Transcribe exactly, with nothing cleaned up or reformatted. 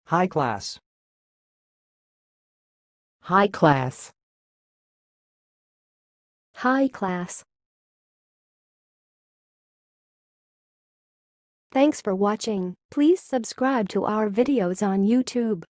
High class. High class. High class. Thanks for watching. Please subscribe to our videos on YouTube.